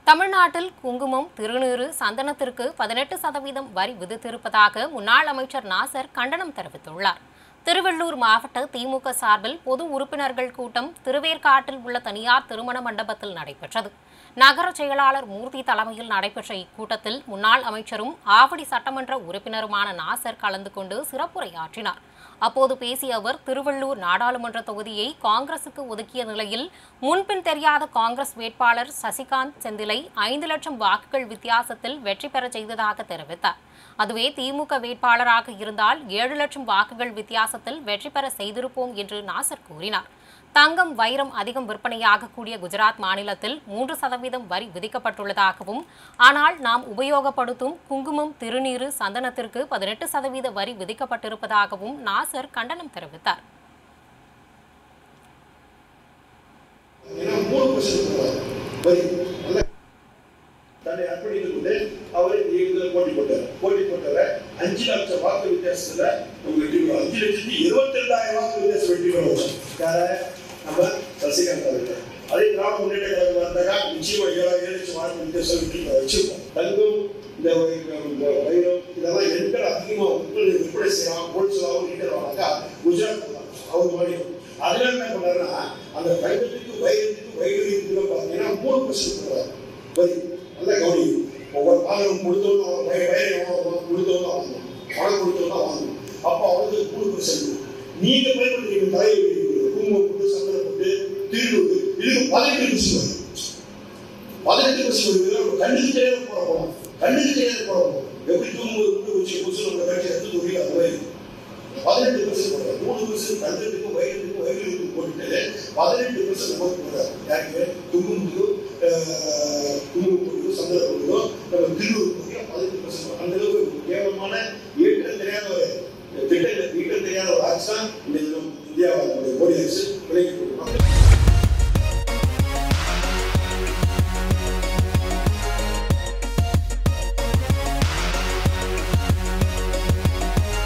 தமிழ்நாட்டில் குங்குமம், திருநீறு, சந்தனத்திற்கு 18% வரி விதித்திருப்பதாக முன்னாள் அமைச்சர் நாசர் கண்டனம் தெரிவித்துள்ளார். திருவள்ளூர் மாவட்ட திமுக சார்பில் பொது உறுப்பினர்கள் கூட்டம் திருவேற்காட்டில் உள்ள தனியார் திருமண மண்டபத்தில் நடைபெற்றது. நகர செயலாளர் மூர்த்தி தலைமையில் நடைபெற்ற இக்கூட்டத்தில் முன்னாள் அமைச்சரும் ஆவடி சட்டமன்ற உறுப்பினருமான நாசர் கலந்து கொண்டு சிறப்புரையாற்றினார். அப்போது பேசிய அவர், திருவள்ளூர் நாடாளுமன்ற தொகுதியை காங்கிரசுக்கு ஒதுக்கிய நிலையில் முன்பின் தெரியாத காங்கிரஸ் வேட்பாளர் சசிகாந்த் செந்திலை 5 லட்சம் வாக்குகள் வித்தியாசத்தில் வெற்றி பெற செய்ததாக தெரிவித்தார். அதுவே திமுக வேட்பாளராக இருந்தால் 7 லட்சம் வாக்குகள் வித்தியாசத்தில் வெற்றி பெற செய்திருப்போம் என்று நாசர் கூறினார். தங்கம், வைரம் அதிகம் விற்பனையாகக்கூடிய குஜராத் மாநிலத்தில் 3% வரி விதிக்கப்பட்டுள்ளதாகவும், ஆனால் நாம் உபயோகப்படுத்தும் குங்குமம், திருநீறு, சந்தனத்திற்கு 18% வரி விதிக்கப்பட்டிருப்பதாகவும் நாசர் கண்டனம் தெரிவித்தார். சசிகாந்த் அவர்கள் அதே திராவிட முன்னேற்ற கழகம் வந்தால் நிச்சயமா 7 லட்சம் வாக்கு வித்தியாசம் வச்சிருக்கோம். தங்கம், இந்த வைரம் இதெல்லாம் எந்த அதிகமாக விற்பனை செய்யலாம், ஹோல்சேலாகவும் ரீட்டெயிலாக குஜராத் அவர் மாநிலம். அதனால என்ன பண்ணாருன்னா, அந்த தங்கத்துக்கு வைரத்துக்கு வைரத்துக்கு பார்த்தீங்கன்னா 3% வரி. நல்லா கவனிக்கும். ஒவ்வொரு பாகம் கொடுத்தோம் வைரம் கொடுத்தோம் வாங்கணும், பணம் கொடுத்தோம் வாங்கணும். அப்போ அவருக்கு 3%. நீங்க பயன்படுத்துறீங்க தலைவர் குங்குமம் போட்டு, சந்தனம் போட்டு, திருநூறு, இதுக்கு 18% 18% கண்ணுக்கு தெரியாத போறோம், கண்ணுக்கு தெரியாத போறோம். எப்படி தூங்கும்போது வச்சு புதுசு நம்ம கட்சி எடுத்து தொழில் அந்த மாதிரி 18% போடுறாரு. 3% தங்கத்துக்கும் வயிறுக்கும் வயிறுக்கும் போட்டுட்டு 18% போட்டு போடுறாரு. யாருக்கு? குங்குமத்துக்கும் குங்குமத்துக்கும் சந்தன போட்டுக்கும் நம்ம திருநூறு போட்டு 18%. அந்த அளவுக்கு கேவலமான ஈட்டம் தெரியாத ஒரு திட்டம், ஈட்டம் தெரியாத ஒரு ஆட்சி தான்